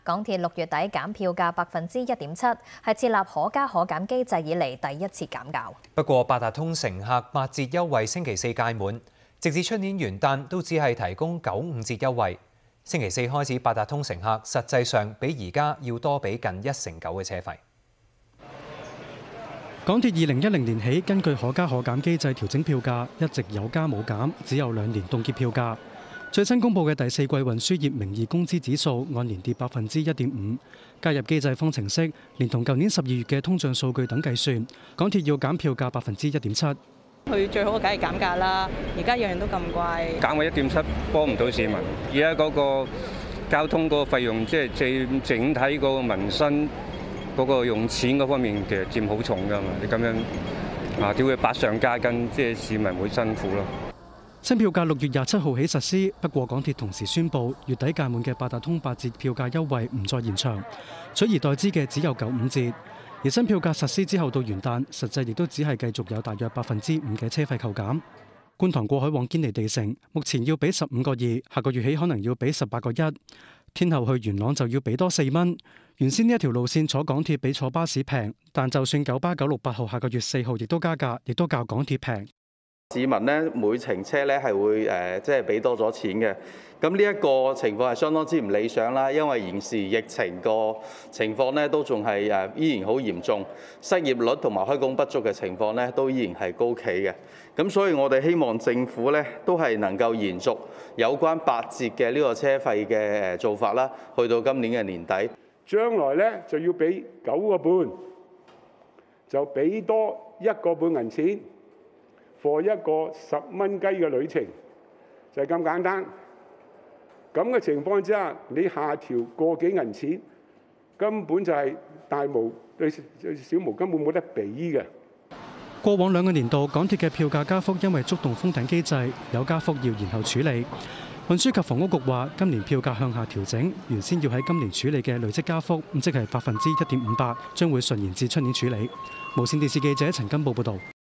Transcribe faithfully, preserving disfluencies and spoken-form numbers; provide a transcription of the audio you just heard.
港鐵六月底減票價百分之一點七，係設立可加可減機制以嚟第一次減價。 不過八達通乘客八折優惠星期四屆滿，直至出年元旦都只係提供九五折優惠。星期四開始，八達通乘客實際上比而家要多俾近一成九嘅車費。 港鐵二零一零年起根據可加可減機制調整票價，一直有加冇減，只有兩年凍結票價。最新公布嘅第四季運輸業名義工資指數按年跌百分之一點五，加入機制方程式，連同舊年十二月嘅通脹數據等計算，港鐵要減票價百分之一點七。 佢最好梗係減價啦，而家樣樣都咁貴， 減為一點七幫唔到市民。而家嗰個交通嗰個費用，即係整整體嗰個民生嗰個用錢嗰方面，其實佔好重㗎嘛。你咁樣啊，點會百上加斤，即係市民會辛苦咯。 新票價六月廿七號起實施，不過港鐵同時宣布，月底屆滿嘅八達通八折票價優惠唔再延長，取而代之嘅只有九五折。而新票價實施之後到元旦，實際亦都只係繼續有大約百分之五嘅車費扣減。觀塘過海往堅尼地城，目前要俾十五個二，下個月起可能要俾十八個一。天后去元朗就要俾多四蚊。原先呢一條路線坐港鐵比坐巴士平，但就算九巴九六八號下個月四號亦都加價，亦都較港鐵平。 市民咧每程車咧係會誒即係俾多咗錢嘅，咁呢一個情況係相當之唔理想啦，因為現時疫情個情況咧都仲係誒依然好嚴重，失業率同埋開工不足嘅情況咧都依然係高企嘅，咁所以我哋希望政府咧都係能夠延續有關八折嘅呢個車費嘅誒做法啦，去到今年嘅年底， 將來咧就要俾九個半，就俾多一個半銀錢。貨一個十蚊雞嘅旅程就係咁簡單。咁嘅情況之下，你下調個幾銀錢，根本就係大毛對小毛根本冇得比嘅。 過往兩個年度，港鐵嘅票價加幅因為觸動封頂機制，有加幅要延後處理。運輸及房屋局話，今年票價向下調整，原先要喺今年處理嘅累積加幅，即係百分之一點五八，將會順延至出年處理。無線電視記者陳金寶報導。